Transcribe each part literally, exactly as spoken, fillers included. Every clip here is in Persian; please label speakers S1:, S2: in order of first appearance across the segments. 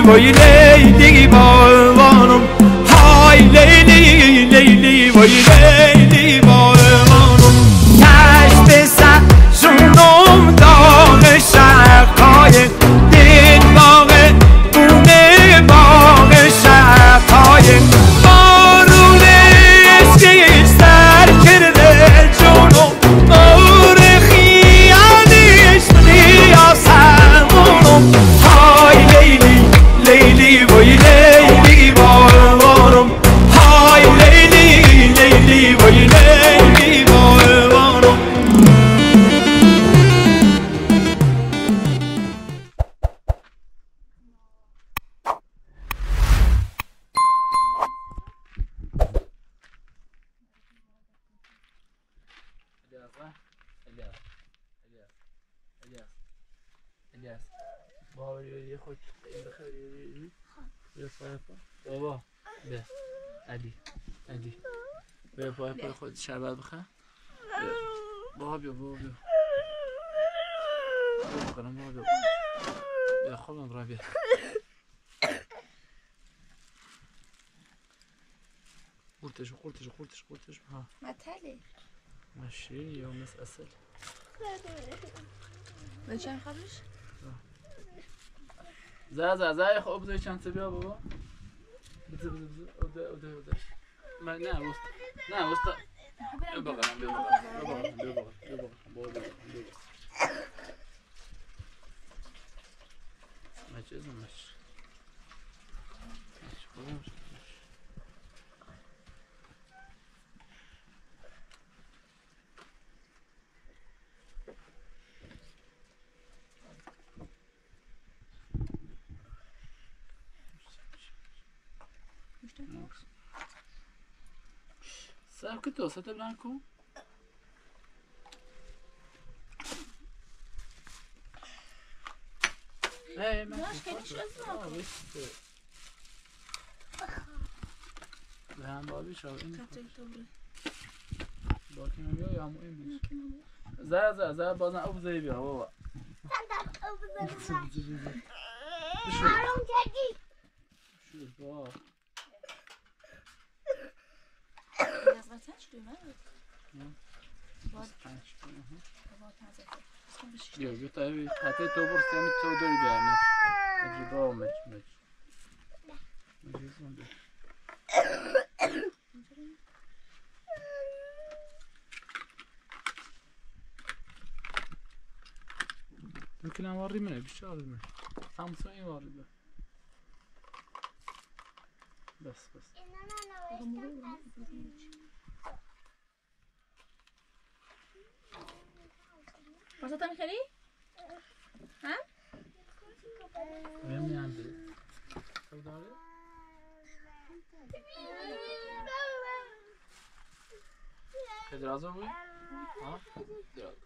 S1: وای لیلی بارانم های لیلی لیلی وای لیلی بارانم کشت سرشونم داغ شرقای دل باغ بونه باغ شرقای بارون عشقی سر کرده جونم بار خیالی عشقی آسمونم های لیلی لیلی وای لیلی بارانم های لیلی لیلی وای لیلی بارانم
S2: الیاس بابا یه خود این بخیر یه صافه بابا به علی علی به پای پای خود شربت بخور بابا بیا بابا بیا بیا بخورم بابا بیا بیا خوابم برای بیا قورتش قورتش قورتش قورتش ها
S3: متله
S2: ماشي يوم ناس أسل
S3: بچه خبرش
S2: زا زا زا يا خو ابدا چند تا بیا بابا بده بده بده ابدا ابدا ابدا ما نه وسط نه وسط بیا بابا بیا بابا بیا بابا بیا بابا بیا بابا ما چیزم مش مش خودم ¿Sabes qué te vas a hacer blanco? Eh, me
S3: Acho que ele chegou.
S2: هم بابی شو این
S3: Catei tudo.
S2: باکی من بیا یا همون این بیش زر زر زر بازن او بزایی بیا بابا
S4: آرام کردی
S2: شو بابا
S3: As bastante do lado?
S2: بیا بیا تا بیا حتی تو برسی همی تو داری بیا مش مجی بابا مش مش مجی زن بیا ممكن اوري منه بالشغل منه خمسين اوري به بس بس
S3: Você tá me querendo? Hã?
S2: وين عندي شو داري درازه وي ها درازه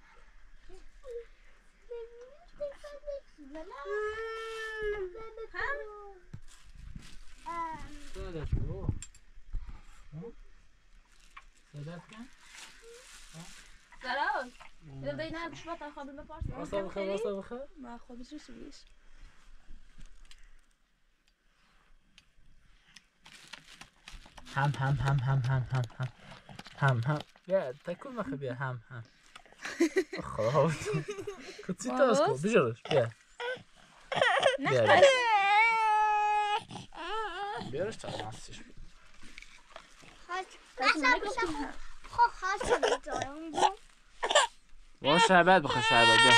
S2: سادات شو سادات كان
S3: Zaraz. Ja daj na przykład a chodzę na pocztę.
S2: واسه بخير واسه بخير
S3: ما خودش رو سویش.
S2: هم هم هم هم هم هم هم هم هم يا تاكل ما خبيا هم هم خلاص كنت تاسكو بجرش بيا بيا بيرش تعرفش
S4: خب خواست بیدارم بود
S2: وان شعبت بخواه شعبت بیا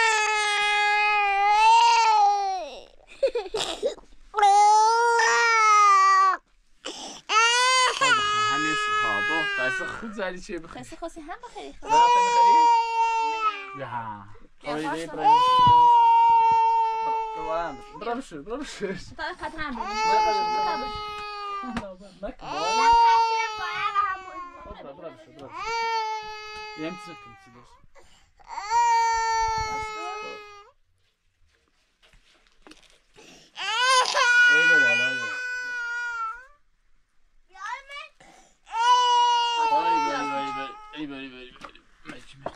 S2: همه ها با قصه خود زدی چه بخواه
S3: قصه خاصی هم بخیری
S2: زدی بخیری؟ بیا آیده برای برا بشو برا بشو
S3: تا خط هم بود.
S2: مکن برا برا بشو برا بشو یم ترکم چی باش ای بابا ای بابا ای بابا ای بابا ای بابا مچ مچ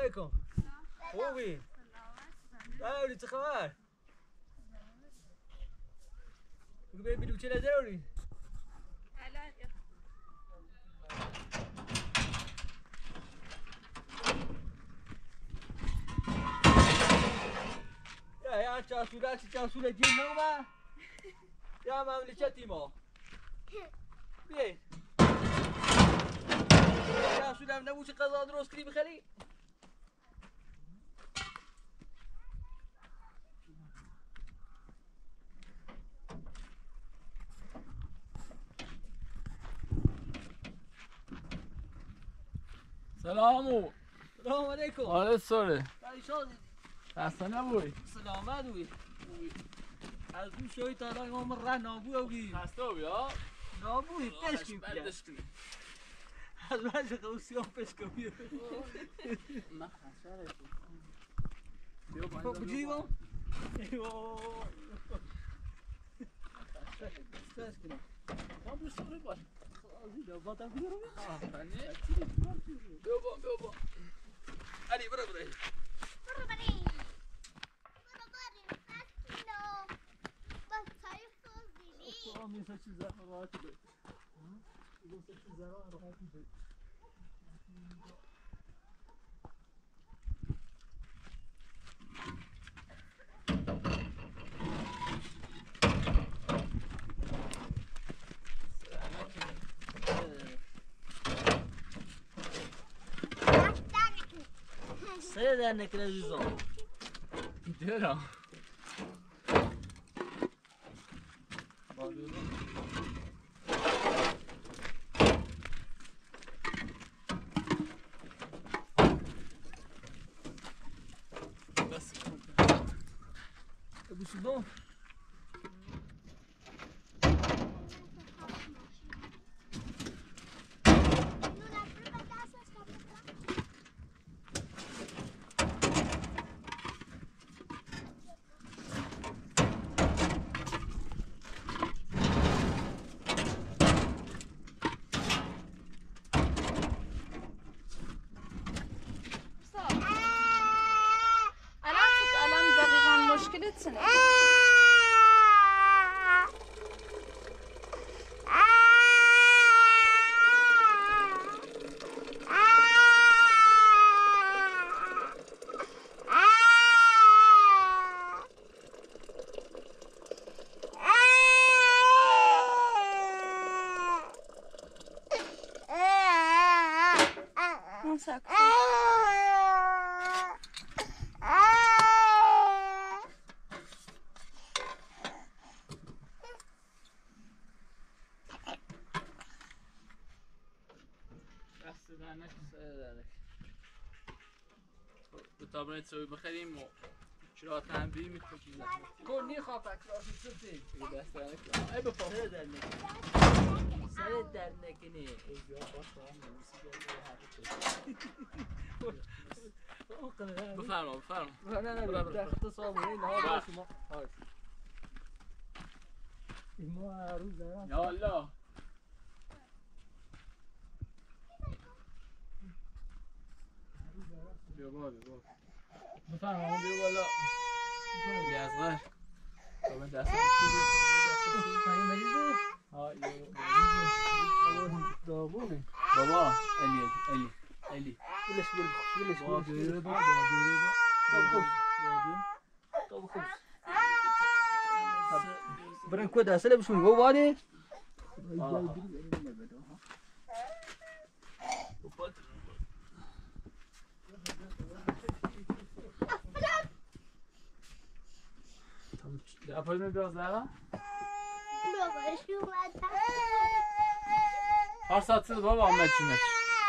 S5: علیکم. خوبی؟ داری چه خبر؟ بگو به بلوچه نداری؟ یا یا چاسوره چی چاسوره دیم نگم یا مملکتی ما بیای چاسوره هم نبود چه قضا درست کردی بخری
S2: سلامو
S5: سلام علیکم
S2: حالت سره
S5: پریشان
S2: خسته نبوی
S5: سلامت بوی از اون شوی تا الان ما ره نابو اوگی
S2: خسته بوی ها
S5: نابوی پشکیم
S2: بد
S5: کرد
S2: داشتی
S5: از وجه قوسیان پشکم بیاد
S2: من خسته
S5: خب بجیبم ایوه استرس کنم
S2: هم روی سره باش
S5: آزیده باتم بیارم
S2: آفرینه بیا با بیا با علی برو برو
S4: برو بریم برو بریم بسیلو بسای خوزیلی
S5: آه میسا چیز راحتی بید میسا چیز راحتی بید سه در نکنه عزیزان
S2: دیرم بس
S5: ابو سودان
S3: الان دقیقا مشکلت چنه؟
S2: تابلت سوی بخریم و چرا تنبیه میکنیم
S5: کنی خواه پکراسی سرتی
S2: دست در نکنیم ای بپا
S5: سر در نکنی سر در نکنی
S2: اینجا باش خواهم نمیسی بفرما بفرما
S5: نه نه نه درخت صابونه این ها شما این ما عروض دارم
S2: یا الله بیا با بیا با بفرما اون بیا بالا بیا از غر بابا دستم چیزی
S5: پایی مریضه
S2: ها یه
S5: بابا دابونه
S2: بابا الی الی الی
S5: بلش بل بلش
S2: با
S5: بلش
S2: بیره با
S5: بلش
S2: بیره با
S5: طب خبز طب خبز برن كود اسئله بشوي بوالي
S2: ده پای می بیاز دارم
S4: بابا شو ماتا
S2: هر ساعت سه بابا آمد چی مچ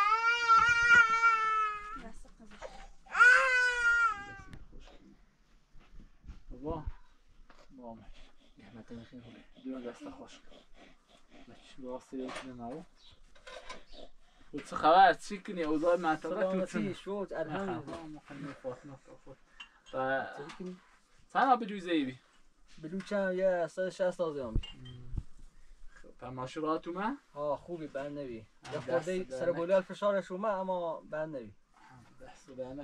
S2: بابا بابا
S5: نعمت خیلی خوبه
S2: دیو دست خوش مچ واسه یه نمو و چه خبر چی کنی اوضاع منطقه تو چون
S5: شوت الحمد
S2: محمد فاطمه فاطمه و سنا بجوزه ای بی
S5: بلوچم یه صد و شصت آزیان بی
S2: ماشورات اومد؟
S5: ها خوبی بند نبی یه خورده سر گلیال فشارش اومد اما بند نبی
S2: دست دهنک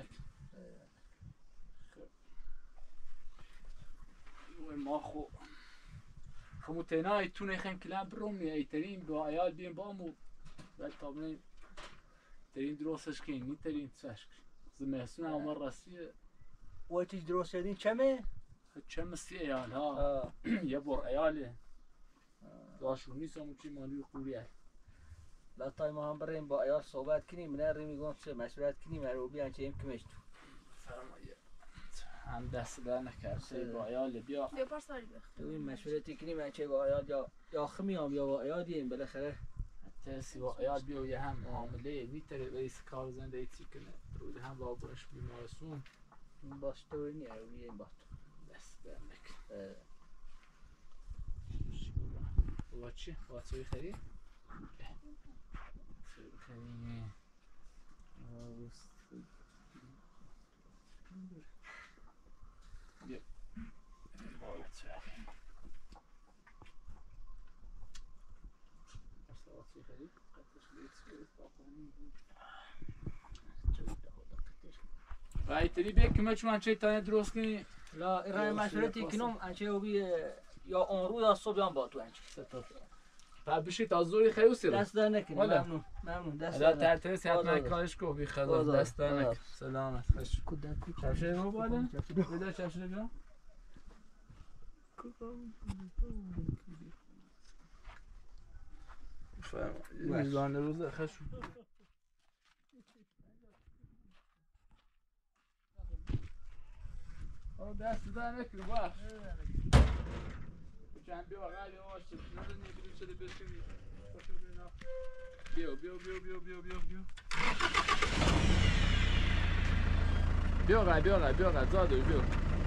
S2: ما خو خو تنها يتوني خن كلام برومي اي ترين با عيال بين بامو بعد طبعا ترين دروسش كين ني ترين تساش زمهسون عمر راسي
S5: وقتی درست کردین چمه؟
S2: كم سي عيال ها يبور عياله داشو نيسم چي مالي قوريه
S5: لا تای ما هم بریم با عیال صحبت کنیم من رمی گم چه مشورت کنیم رو بیان چه امکمش تو
S2: فرمایه هم دست در نکرد با عیال بیا
S3: بیا پارسالی بخ
S5: تو این مشورتی کنیم من چه با عیال یا یا خمیام یا با عیالیم بالاخره
S2: تاسی با عیال بیا و یه هم معامله نیتره رئیس کار زنده ایتی کنه رو هم واقعش بیمارستون
S5: باش طوری نیه رو بیایم با
S2: دست در نکرد با چی؟ با توی خرید؟ خیلی بیا بالت شد اصلا خیلی قطعش لیت و ایتری بیا که مچ من چه تانه درست کنی
S5: لا این مشورتی کنم انچه رو بی یا اون رو یا صبح هم با تو انچه
S2: بعد بشی تا زوری خیلی سیرو
S5: دست در نکنی ممنون ممنون دست
S2: در
S5: در
S2: نکنی حتما حتما کارش کو بی خدا دست در نکن سلامت خوش
S5: کودک کودک
S2: چفشه ما بالا بده چفشه بیا فهم میزانه روزه خوش او دست در نکنی باش چند بیا غالی آشه نزنی بری شده بشینی بیا بیا بیا بیا بیا بیا بیا بیا غالی بیا غالی بیا غالی زاده بیا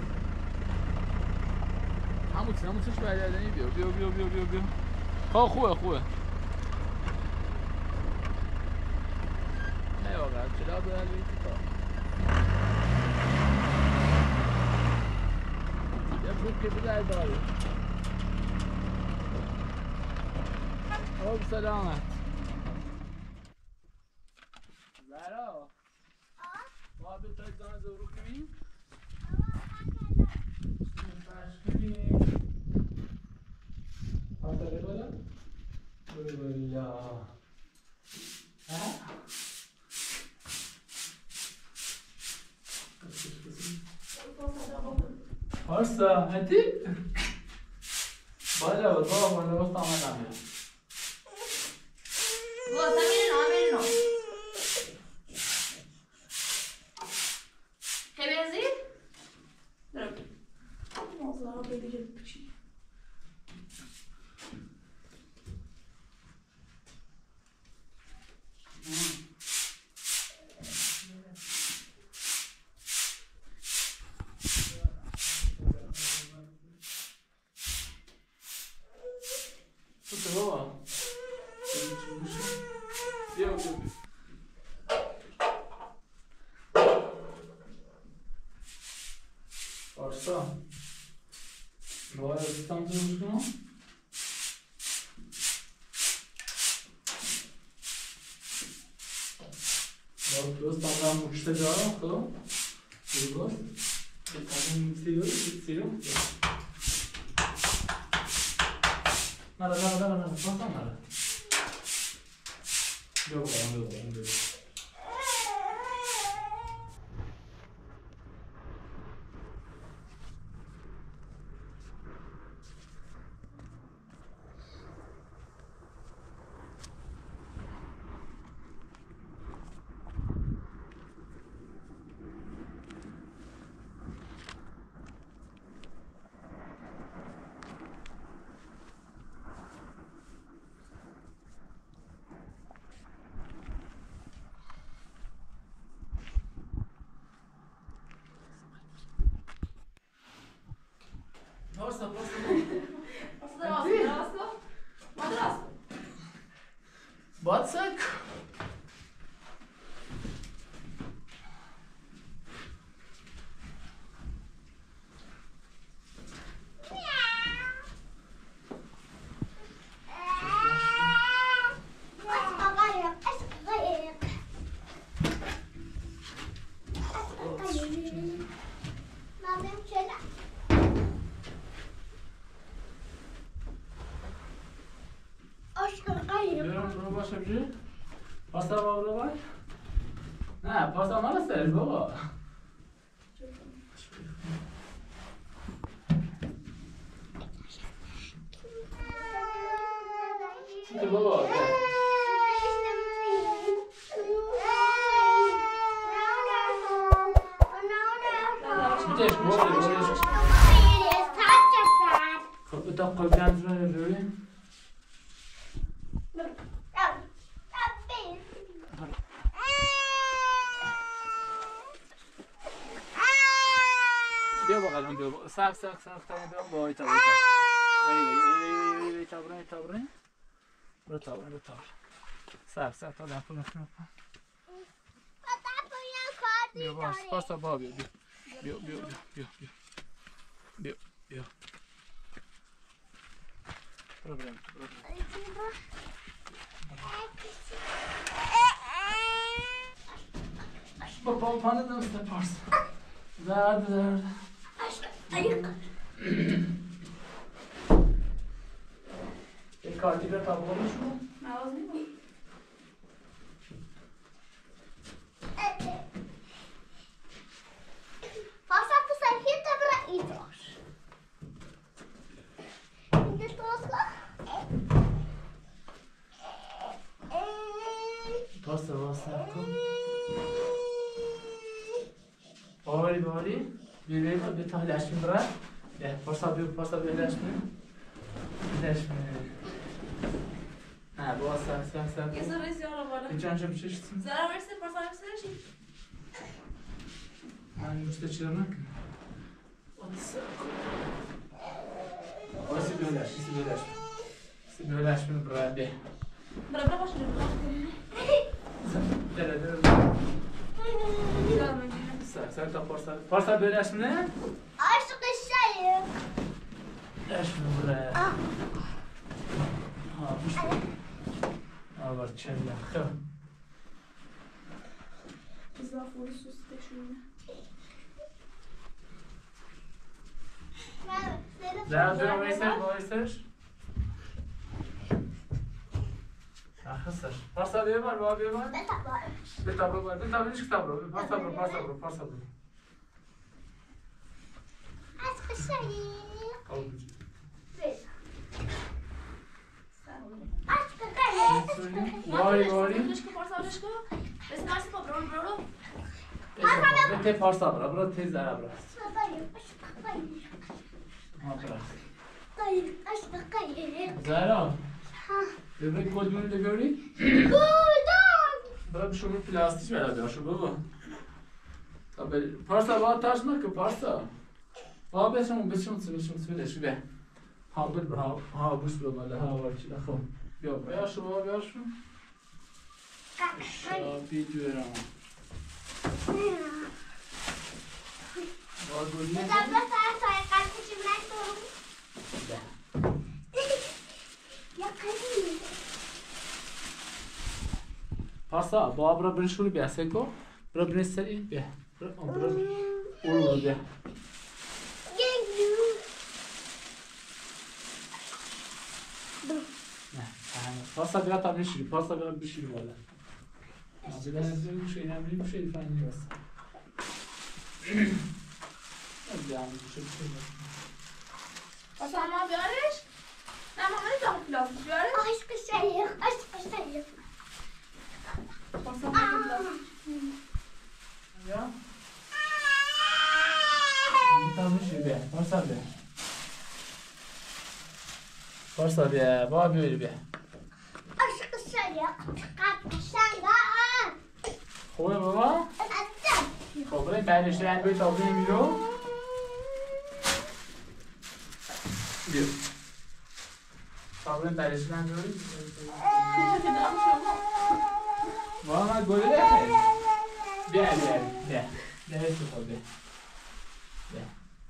S2: همون چی همون چیش برگردنی بیا بیا بیا بیا بیا بیا ها خوبه خوبه نه آقا چرا باید بیتی کار یه بود که بگه داری خب سلامت زهرا ما بتای زن زورو کنیم آساله بالا بله بالا پارسا هدی بالا و تو بالا وقت آمدم بیا
S3: Vos también no, a ver no. ¿Qué voy a decir? Vamos a dar pedir el pichi.
S2: Pársa, باید tam درست کنم باید درست tam tam uçta دارم خب درست tam سیرو سیرو نره نره نره نره پاسم نره بیا بگم بیا بگم بیا Pasta, pasta.
S3: Pasta da raspo, da raspo. Ma da raspo.
S2: Bacak. باشه بجی؟ پاستا بابا باش؟ نه پاستا مال سر بابا چی بابا؟ چیش بابا بابا خب بتا قبلت رو روی بیا بقدم بیا ساق ساق ساق تا بیا وای تا وای تا وای وای وای تا برای تا برای برو تا برو تا ساق ساق تا دفعه نکنم بیا باش پاستا با بیا بیا بیا بیا بیا بیا بیا پروبلم پروبلم با پا پانه دست پارسا زرد زرد یک کارتی به تا بگوشو
S3: مواز نیمون
S4: Passa a sarjeta pra idos. Ainda estou lá.
S2: پاستا واسه کن باوری باوری بیا بیا بیا تا لشمی برای بیا پاستا بیا پاستا بیا لشمی لشمی نه با سر سر سر
S3: یه سر ریزی آره بالا
S2: اینجا انجام چشتیم
S3: زرا برسه پرسا برسه رشی
S2: من گوشت چرا نکنم آسی بیا لشمی سی بیا لشمی سی بیا لشمی برای بیا
S3: برا برا باشه
S2: دل دل
S3: برا من
S2: سر سر تا پاستا پاستا بیا لشمی نه
S4: Acho que saiu.
S2: لشمی برای ها گوشت آور چه خب
S3: زافور سوستشونه
S2: زرد برو ویسر با ویسرش نخستش پاستا بیبار با بیبار بتا ببار بتا بینش کتاب رو پاستا برو پاستا برو پاستا برو
S4: Acho que saiu. Acho que saiu.
S2: واری واری
S3: دشکو پرسا دشکو بس مارسی پا برو برو
S2: بته پاستا برو برو تیز در برو
S4: Saiu. Acho que saiu.
S2: ها برو
S4: Acho que saiu.
S2: زهرا ببین کدوم دگوری
S4: Bulldog.
S2: برو شما پلاستیک بلا بیاشو بابا تا بری پاستا با تاش نکن پاستا با بشم بشم بشم بشم بشم ها بر برا ها بوش برو بالا ها وارچی خب بیا بیا شو بیا بیا شو شابی جورم با گولی
S4: Dá pra passar a casa de mais E a carinha.
S2: پاستا با برا برش رو بیا سکو برا برش سری بیا برا برا اون بیا نه پاستا بیا تا بشی پاستا بیا بشی بالا بیا نزدیک میشه این هم میشه فنی واسه بیا میشه
S3: پرسا ما بیارش نه ماما نمیتونم پلاستیک بیارش
S4: Acho que saiu. Acho que saiu.
S3: پرسا ما پلاستیک
S2: بیا تا میشه بیا پاستا بیا پاستا بیا با بیا بیا
S4: Acho que saiu. Saiu.
S2: خوبه بابا خب بریم بعدش رنگ باید تا بریم بیرو بیا تا بریم بعدش رنگ باید بابا من گوله ده بیا بیا بیا بیا تو خود بیا بیا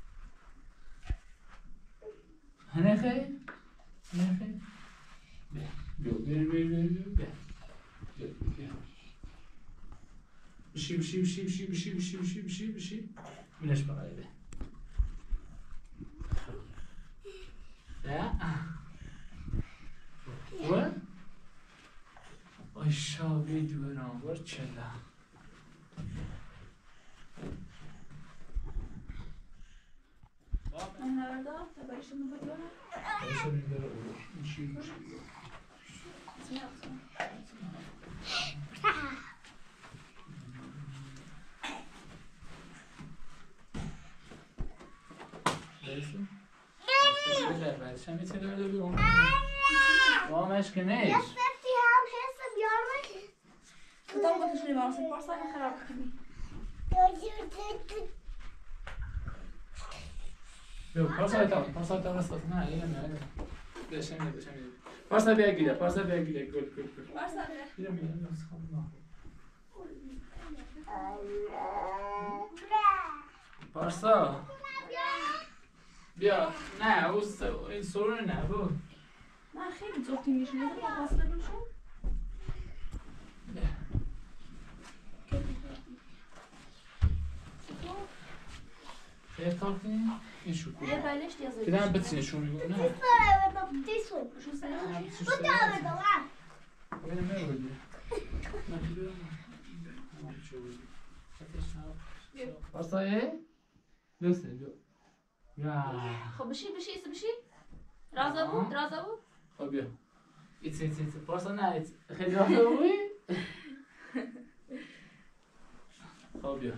S2: هنه خیلی هنه خیلی بیا بیا بیا بیا بیا بیا بیا بشی بشی بشی بشی بشی بشی بشی بشی بشی بینش بقیه به نه خوبه؟ aşağı bir duran var çela.
S3: من نورده تا برشون بگیرم.
S2: Aşağı bir duran olur. İşi işi. Neyse. Güzel ben. Sen bir tane öyle bir onu. Tamam aşkı ne iş?
S4: Yastıkçı ham hesap yarmak.
S3: کتاب گذاشتی واسه پارسال خراب کنی.
S2: Yok parsa tamam. Parsa tamam nasıl? Ha iyi mi? Öyle. Beşemeye beşemeye. Parsa bir gide. Parsa bir gide. Gol gol gol.
S3: پارسال
S2: Bir mi? Nasıl kaldı? Parsa. بیا نه او این سرون نه بو
S3: نه خیلی جفتی میشونه یا فاصله بشون.
S2: خیلی کار کنی این شو
S3: یه
S2: کنی
S3: بلش دیازه.
S2: دیدم بتینه شو میگو نه
S3: شو سلام.
S2: ببینم میگودی من دیدم من چه بود پارسایه دوسته بیا یا
S3: خب بشی بشی ایسا بشی. رازا بود رازا بود.
S2: خب بیا ایت ایت ایت پارسا نه ایت خیلی رازا بودی خب بیا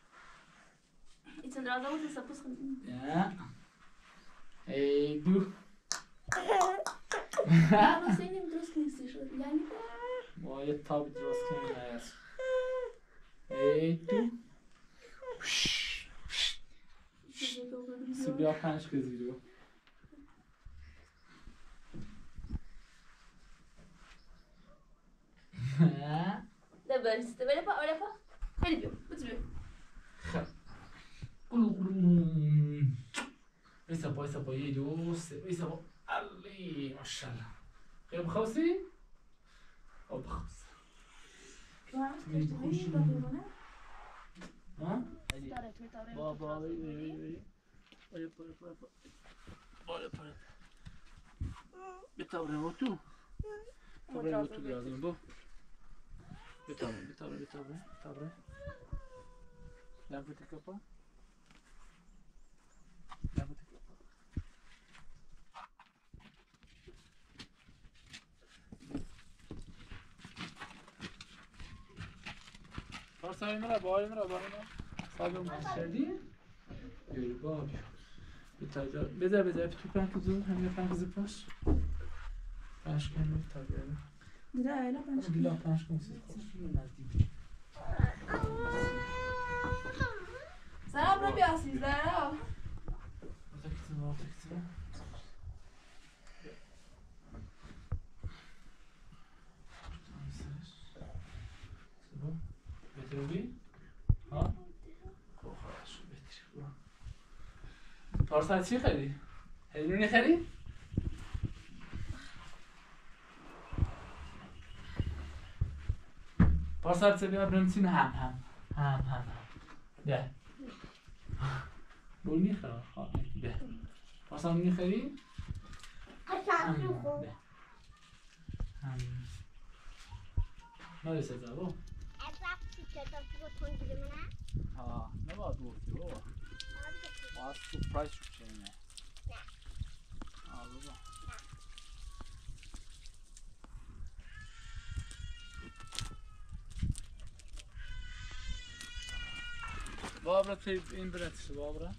S3: ایتون رازا بود ایسا پوس خونیم.
S2: یا ای دو
S3: اما سینیم درست نیستی شد. یعنی
S2: ما یه تابی درست کنیم نیست ای دو سبیا پنج که زیرو
S3: ده برسته بله پا بله پا. خیلی بیو بچه بیو.
S2: قلو قلو ایسا با ایسا با یه دو سه ایسا با علی ماشالله خیلی بخواستی؟ خب بخواست می بخوشی ها؟ با با بی بی بی بی بله بله بله بله بله بتابره با تو بتابره با تو لازم با بتابره بتابره بتابره بتابره لامپتی کپا لامپتی کپا پارسا این را با این را با این را سالم کردی؟ یوری با بیا بتاجا بذار بذار تو پنکوزو همین پنکوزو پاش پاش کنی تا بیاره
S3: دیده ایلا پنج
S2: دیلا پاش کن سیز خوش نزدیک
S3: سلام رو بیاسیز زهرا.
S2: Ortakitsin, ortakitsin. بتروبی؟ ها؟ خب خواهش رو بتری پارسال چی خری؟ هیلونی خری؟ پارسال چه بیا برمتین هم هم هم هم ده بول میخرم خواهد ده پارسال میخری؟ هم ده هم نایسه زبا ها نباید گفتی بابا باید سپرایز شد چه نه آه بابا بابرا توی این براتشه بابرا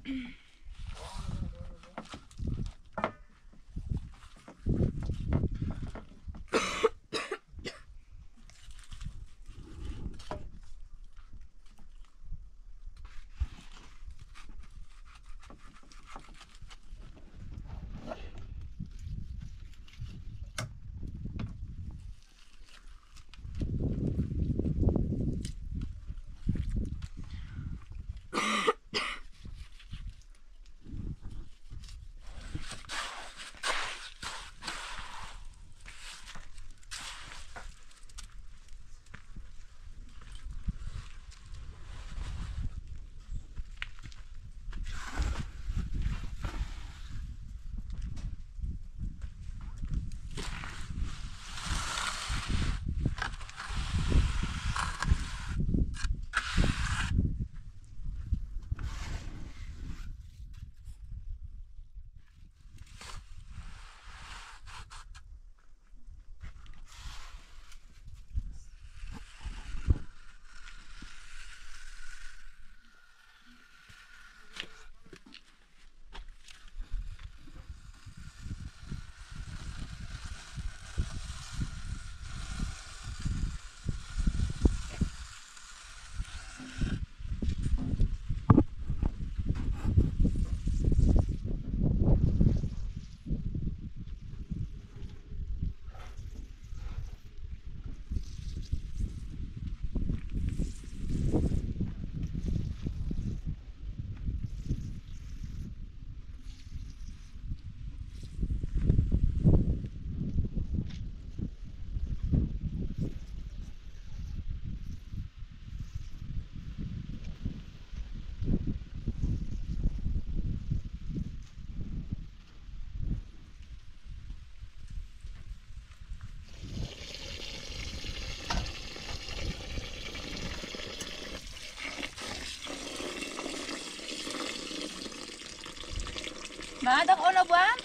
S6: ما عندك عنب وين؟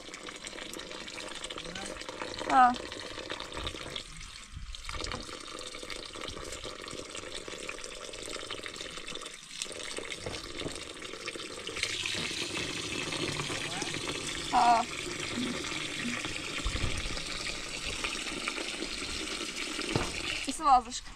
S6: اه اه связочка.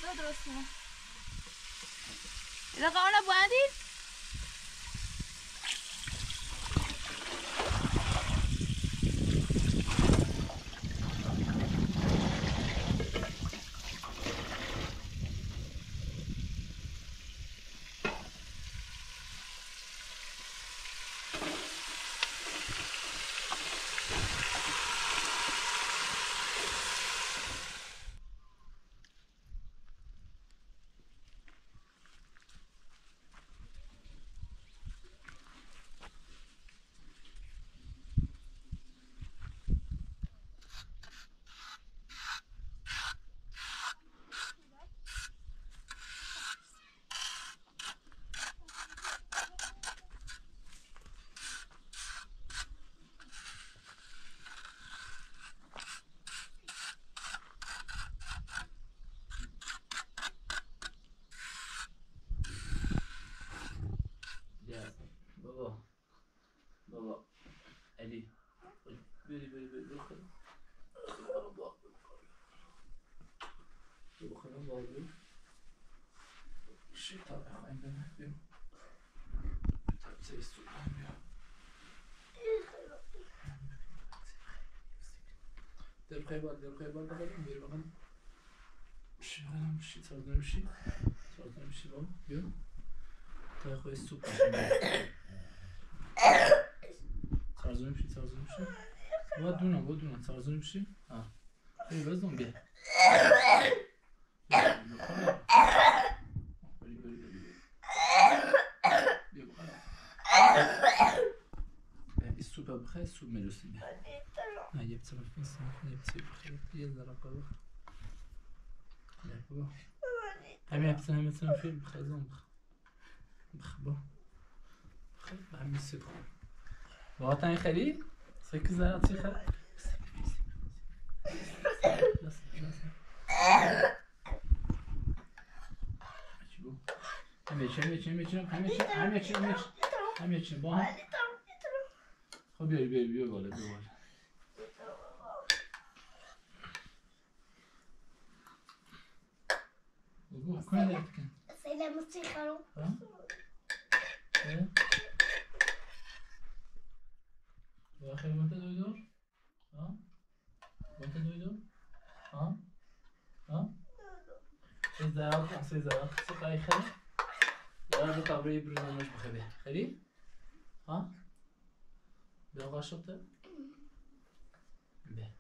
S6: غذا درست کنم. یه دقیقه آنها باندید؟
S2: بابا بابا علی بری بری بری برو خیلی برو خیلی بابا شیط تا بخواهیم بینه بیم تبسه ایستو بیم بیم در خیلی بار در خیلی بار بخواهیم بیر بخواهیم بشی بخواهیم بشی سازنه بشی سازنه بشی بابا بیم تا خواهی سوپ بشیم سرزونی میشی سرزونی میشی باید دونم باید دونم سرزونی میشی ها خیلی بزنم بیا بری بری بری بیا بخواه این سوپ بخواه سوپ میرسیم بیا نه یه بطرف نیستم یه بطرف بخواه یه ذرا قرار بیا بابا همین یه بطرف همین بطرف فیلم بخواه زن بخواه بخواه بخواه به همین سوپ بخواه واقعا این خیلی؟ سکه زرد چی خیلی؟ همه چی همه چی همه چی همه چی همه چی همه چی همه چی با هم خب بیاری بیاری بیا بالا بیا بالا بگو کنه درد کن
S4: سیلم استیخارو
S2: ها؟ ها؟ واخر متى دويدور؟ ها؟ متى دويدور؟ ها؟ ها؟ إذا أوقع إذا أقصد أي خلي يا رب طبري برنامج بخبيه خلي؟ ها؟ بيوقع شطة؟ به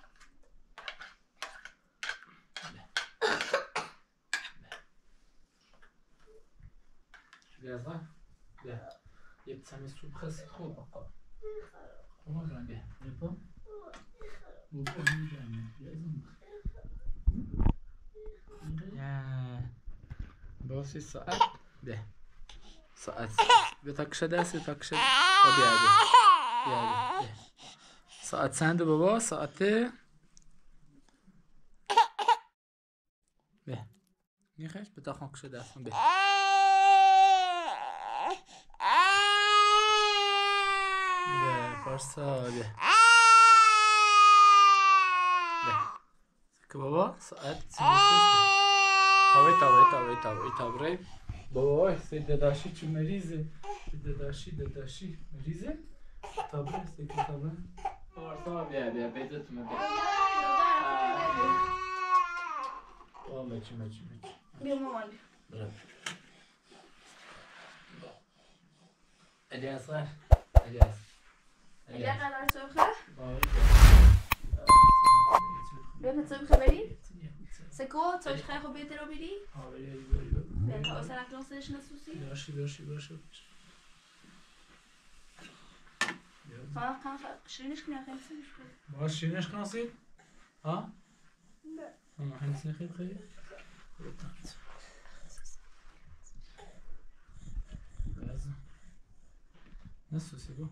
S2: به به به يبتسم الصبح خاص خوب بقى وما كان به يبقى وبقى جامد لازم يا بوسي ساعات به ساعات بتاكشة داسي تاكشة وبيعدي بيعدي ساعات ساند بابا ساعت به میخواش بتاخنكشة داسي به به فرصة به که بابا ساعت سیمسته تاوی تاوی تاوی تاوی تاوی بابا سی دداشی چو مریضه دداشی دداشی مریضه تاوی سی که تاوی فرصة بیا بیا بیدت من بیا آه مچی مچی مچی
S3: بیا مامان
S2: برم الیاس غر الیاس
S3: الیاس قرار سوخه بیا پس خبری سکو تو خیلی خوب بیت رو بیری
S2: آه بری بری بری
S3: بیا تا اصلا اکلاسش نسوسی
S2: برشی برشی برشی
S3: ها کام شیرینش کنی آخه میسیمش کنی
S2: باش شیرینش کناسید؟ ها؟ نه ها هنسینه خیلی خیلی بودند لازم نسوسی بو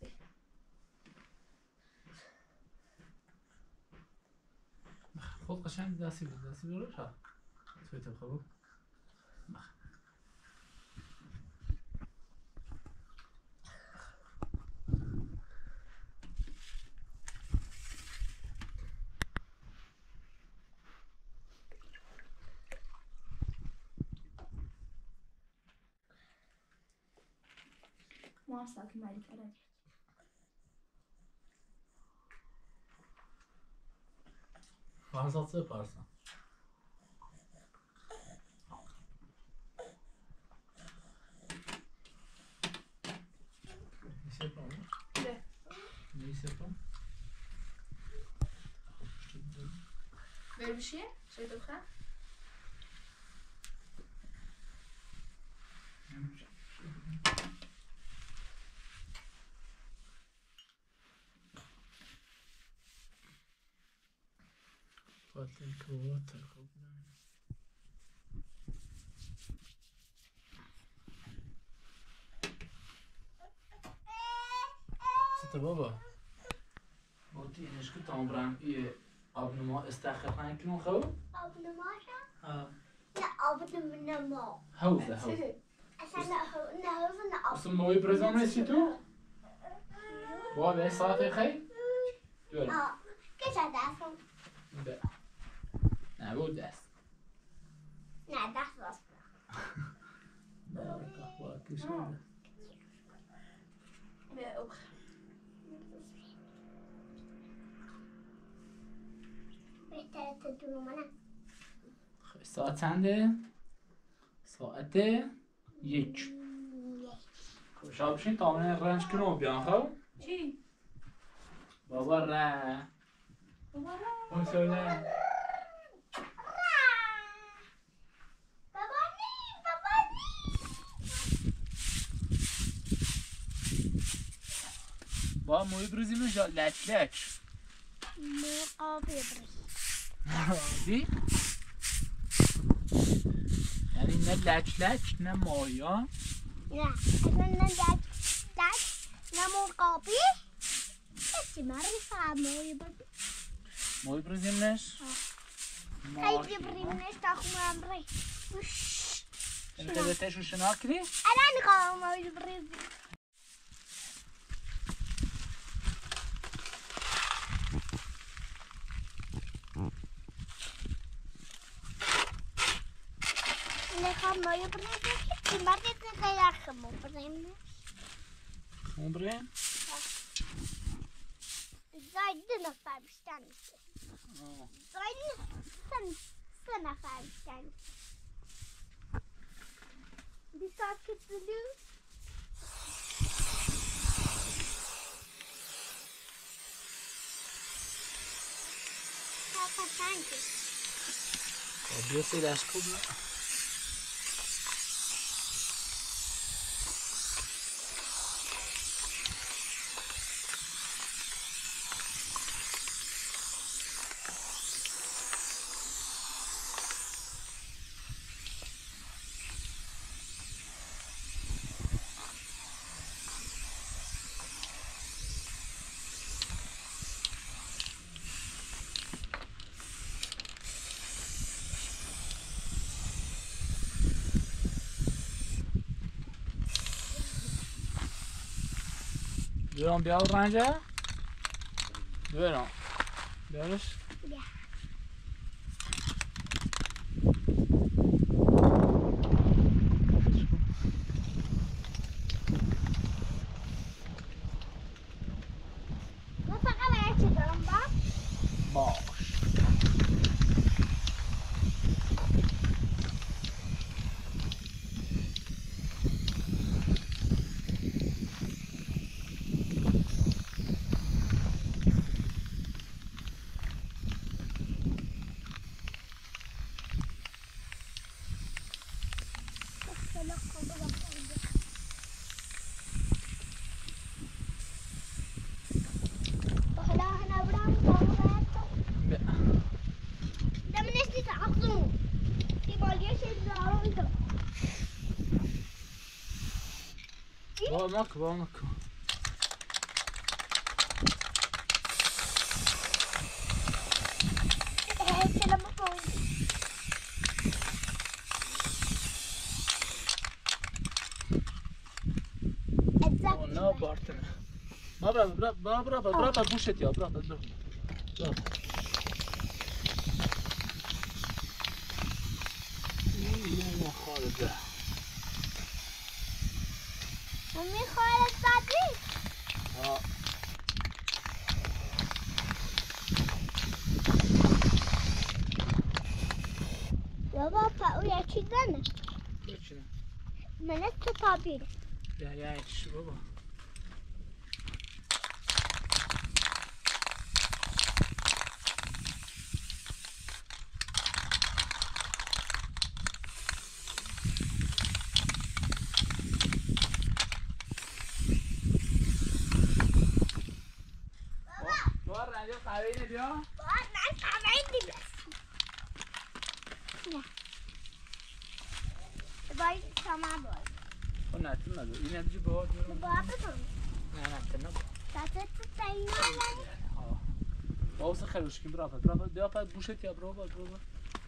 S2: خود قشنگ دستی بود دستی دورش ها توی طبقه بود
S3: ما ساكن مالك على
S2: Varsa atı yaparsan. Ne yapalım?
S3: Ne?
S2: Ne iş yapalım?
S3: Böyle bir şey? Şey de bakar.
S2: Fatih kıvama takıldı. ستة بابا قلتي إنش كنت عمران إيه قبل ما استأخر خانك كنون خو؟
S4: قبل ما شاء
S2: ها
S4: لا قبل من ما
S2: هوزة هوزة
S4: عشان هو انه هو
S2: وصل موي برزان رسيتو؟ بابا إيش صافي خي؟ يلا
S4: اه كيف هدافهم؟
S2: لا نعبود داس
S4: لا دافع
S2: بارك الله فيك شو
S3: Ve ok.
S4: بهتر تدوم انا
S2: ساعت چنده؟ ساعت یک شما بشین تامنه رنج کنو بیان خب؟
S3: چی؟
S2: بابا ره
S3: بابا
S2: اون شده
S4: بابا نی بابا نی
S2: با موی بروزیم جا لچ لچ
S4: مقابل برس
S2: مرادی؟ یعنی نه لچ لچ نه مایا
S4: لا عشان ندات دات نمو قابي بس ما رفع موي برضو
S2: موی بروزیمش؟
S4: هاي جبري منش تاخو مامري وش
S2: این خیلی شو شناکری؟
S4: انا نقاوم موي بريزي نقاوم موي بريزي كي مريت نغير خمو بريزي
S2: خون بریم؟
S4: زايد نفع بشتاني زايد سن سنة نفع بشتاني بساعد كتلو Papa, thank you.
S2: بیا سیدش کن بیارم بیار رنجه؟ بیارم بیارش؟
S4: بیا. ما فقط باید چه دارم با؟
S2: باش بامك بامك نه بارتنه ما برا برا برا برا برا برا بوشت يا برا برا برا يا خالد
S4: مامي خالد زدی؟
S2: آه
S4: بابا پا یکی زنه
S2: چی نه؟
S4: من تو پابیل
S2: یا یا چی بابا قهوه بیا
S4: باید من قهوه دیگه نه باید شما باید
S2: اون نتون ندار این نتیجه باید برو
S4: باید بکنم
S2: نه نتون ندار
S4: دسته تو تایینا زنی
S2: باوس خیروشکی برا پد برا پد بیا پد بوشت یا برو برو برو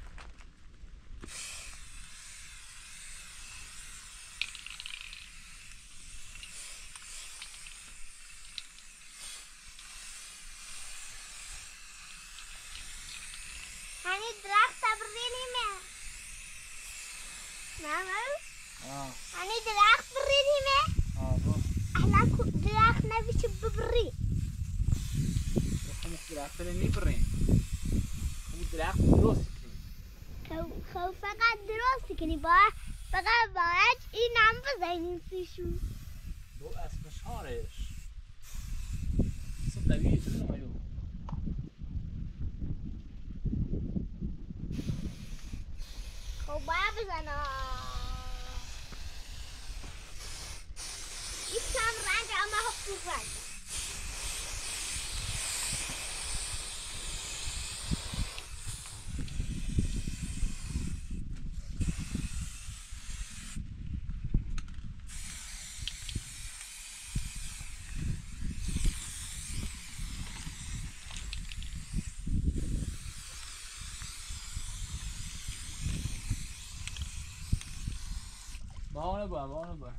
S4: hani درخت بریدیمه نه
S2: آه
S4: hani درخت بریدیمه
S2: آه برو
S4: احنا درخت نبیشه ببری
S2: خمو درخت رو نیبرین خمو درخت درست
S4: خو خو فقط درست کنی باید فقط باید این هم بزنیم سیشون
S2: دو اسمش هارش اصلا طبیعی تو نمایو
S4: خب باید بزنم این کم رنگ اما خوب رنگ
S2: بانه با بانه با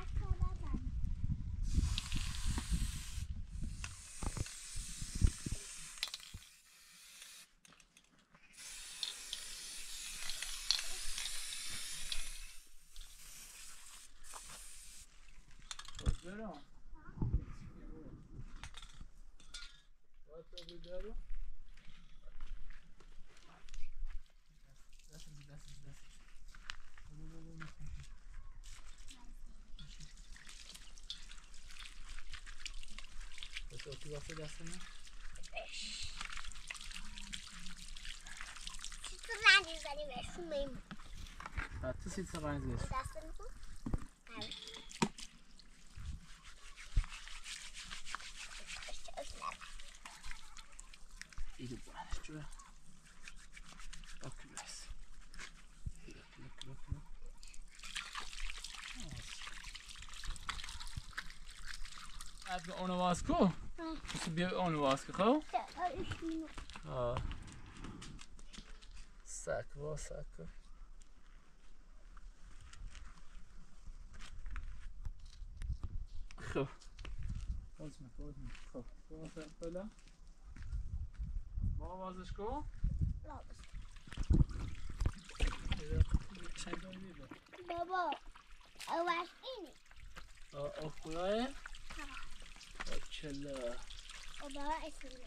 S2: برو واسه بیدارو دست دست دست واسه کی واسه دست من
S4: چطور رنگی زنی بهشون میمون
S2: تو سیت رنگ زیست
S4: دست نکن
S2: ایدو بانش جوه باکی بس از به اونو واسکو بسو بیا اونو واسکو خب آه سکو سکو خب باز می باز می خب باز فعلا با بازش کو
S4: بابا اولش اینه
S2: آه خداه چلا
S4: بابا اسمه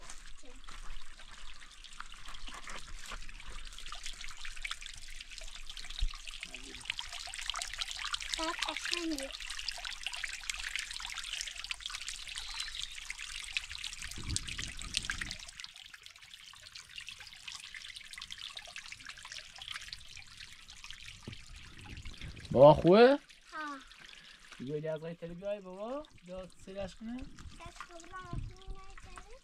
S4: بابا قشنگه
S2: بابا خوبه؟
S4: ها
S2: بیایی از غایی تلی بیایی بابا بیا سیلش کنه
S4: دست بابا اصلا نکرده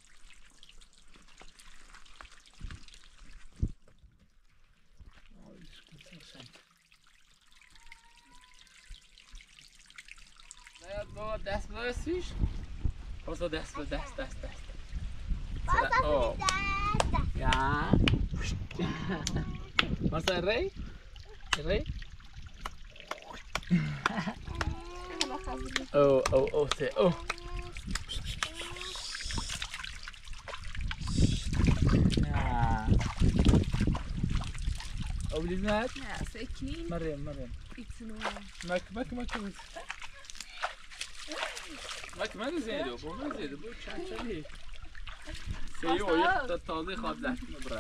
S2: باید بابا دست برسیش بازا دست بر دست دست دست
S4: بابا دست دست
S2: یا مثلا ری ری او او او ته او او بلیزنات
S6: نه سکنین
S2: مريم مريم
S6: ایتنو
S2: ماك ماك ماك ما که من زیده بود من زیده بود چند چندی سیو یک تا تازه خواب زد نبره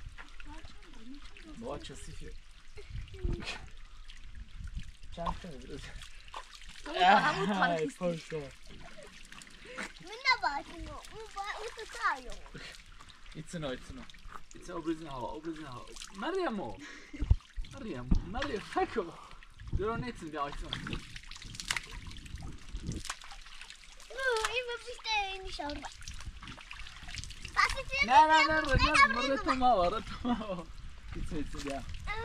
S2: با چه سیفی چند چندی برده ای پاشا
S4: من نباشیم اون با اون تو تایو
S2: ایتسنا ایتسنا ایتسنا ابرزین ها ابرزین ها مریم مریم مریم فکر درون ایتسن بیا ایتسنا
S4: این بیشتر این شوربه پس
S2: نه نه نه نه مرد تو ما وارد تو ما ایتسن ایتسن بیا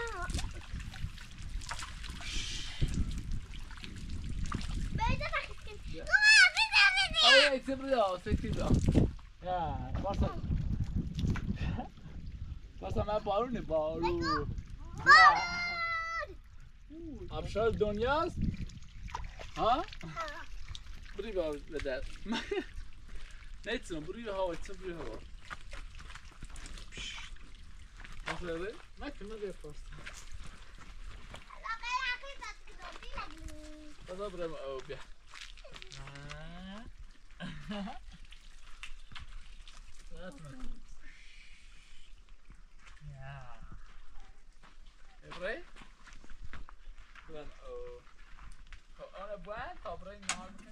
S2: Ay, sempre dá, sempre dá. Ya, passa. Passa من بارون بارون. ابشار دنیاست؟ ها؟ بری بار بده. نیتون بری هوا، ایتون بری هوا. آخره؟ من که مگه پرست. بذار برم او بیا. Ja. Ebrei? Dan oh. Oh, ona buat, kau beri mahal mungkin.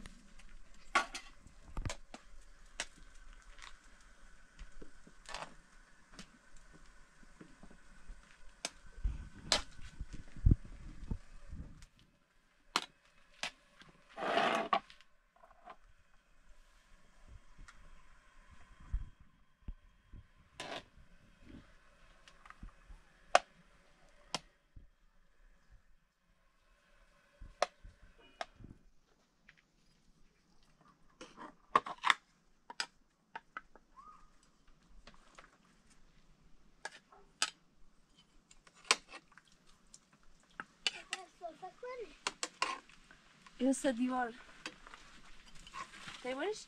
S6: Essa دیوار تیبرش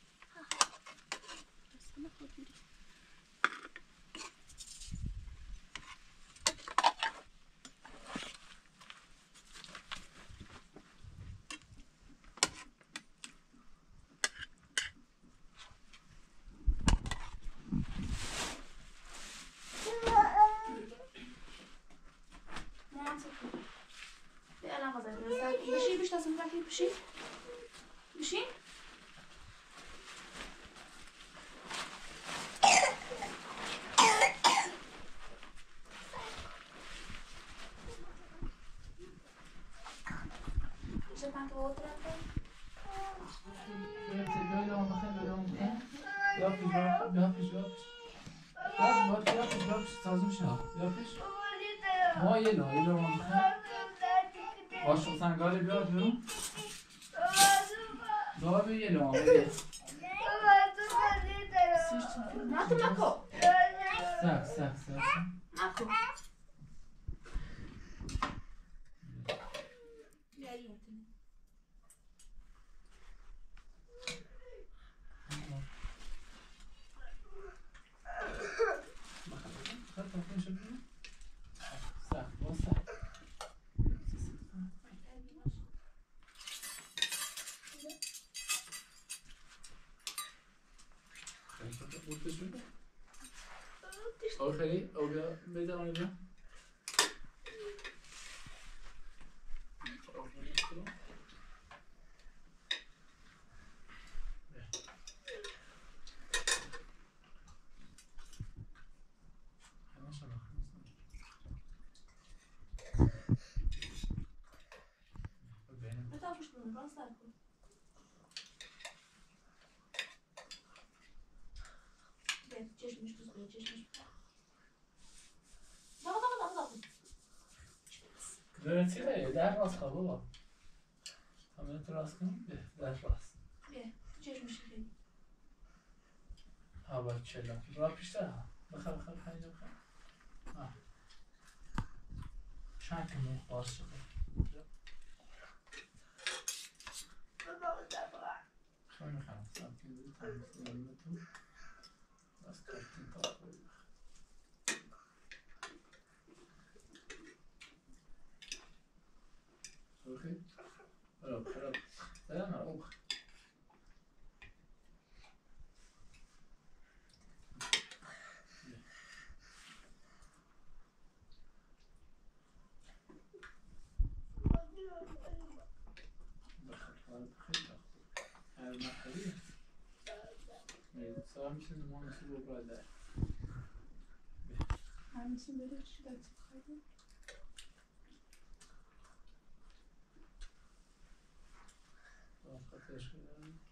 S6: بشی بشتازم رفتی بشی بشی بشه من تو اوتر
S2: Ja, fisch, ja, fisch, ja. Ja, wat, ja, fisch, ja, sazım şah. Ya fisch. Ma yelo, yelo var mı? Baş sen galiba yapıyorum. Daha bir yelo var.
S3: Ne yaptın Mako?
S2: Sak, sak, sak.
S3: Mako. Ya iyi.
S2: آخری او بیا بیدم آنی بیا
S3: Ne tapmış bunu? Bana sar koy. Gel, çeşmiş tuz koy, çeşmiş. Dava dava dava dava.
S2: درستی داری در راست خواه بابا همه تو راست کنیم در راست
S3: Gel, çeşmiş koy.
S2: ها باید چلا را پیشتر ها بخواه بخواه بخواه اینجا بخواه ها چند که مون باز شده خواهی میخوام سمتین دوی تنیسی داریم تو باز کارتین تا خوری بخواه سرخی برو برو برو برو بابا میشه ما میشه با برادر
S6: همیشه بره چی دارتی بخواهی؟
S2: با خاطرش کنم